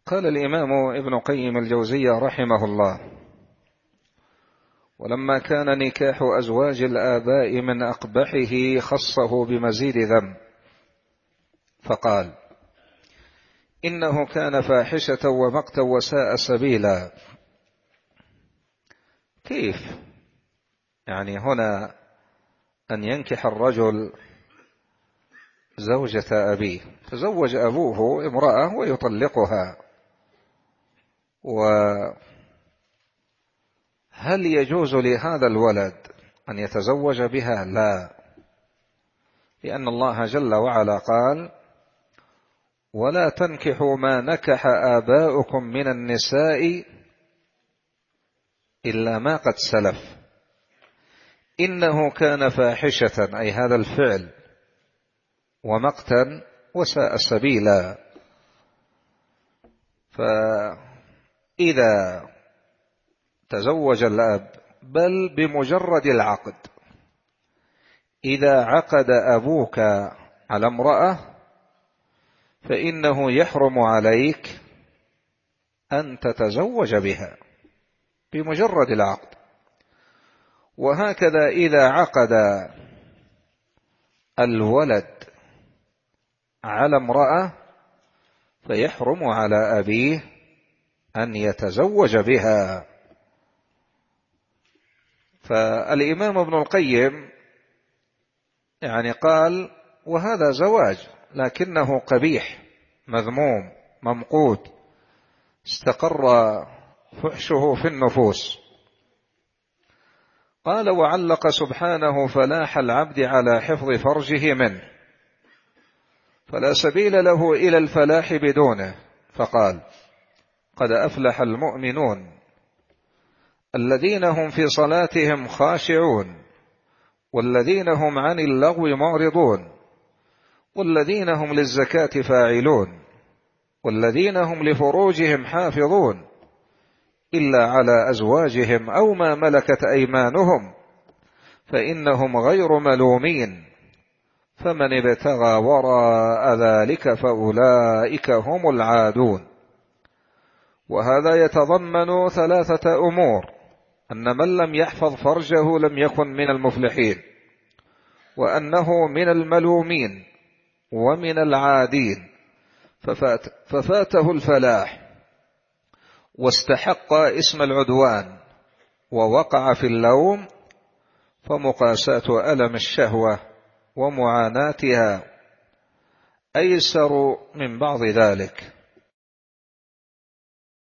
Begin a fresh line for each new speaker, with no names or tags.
قال الإمام ابن قيم الجوزية رحمه الله: ولما كان نكاح أزواج الآباء من أقبحه خصه بمزيد ذنب، فقال: إنه كان فاحشة ومقتا وساء سبيلا. كيف يعني هنا أن ينكح الرجل زوجة أبيه؟ تزوج أبوه امرأة ويطلقها، وهل يجوز لهذا الولد أن يتزوج بها؟ لا، لأن الله جل وعلا قال: ولا تنكحوا ما نكح آباؤكم من النساء إلا ما قد سلف إنه كان فاحشة، أي هذا الفعل، ومقتا وساء سبيلا. فإذا تزوج الأب، بل بمجرد العقد، إذا عقد أبوك على امرأة فإنه يحرم عليك أن تتزوج بها بمجرد العقد. وهكذا إذا عقد الولد على امرأة فيحرم على أبيه أن يتزوج بها. فالإمام ابن القيم يعني قال: وهذا زواج لكنه قبيح مذموم ممقوت، استقر فحشه في النفوس. قال: وعلق سبحانه فلاح العبد على حفظ فرجه منه، فلا سبيل له إلى الفلاح بدونه، فقال: قد أفلح المؤمنون الذين هم في صلاتهم خاشعون والذين هم عن اللغو معرضون والذين هم للزكاة فاعلون والذين هم لفروجهم حافظون إلا على أزواجهم أو ما ملكت أيمانهم فإنهم غير ملومين، فمن ابتغى وراء ذلك فأولئك هم العادون. وهذا يتضمن ثلاثة أمور: أن من لم يحفظ فرجه لم يكن من المفلحين، وأنه من الملومين ومن العادين، ففاته الفلاح واستحق اسم العدوان ووقع في اللوم، فمقاساة ألم الشهوة ومعاناتها أيسر من بعض ذلك.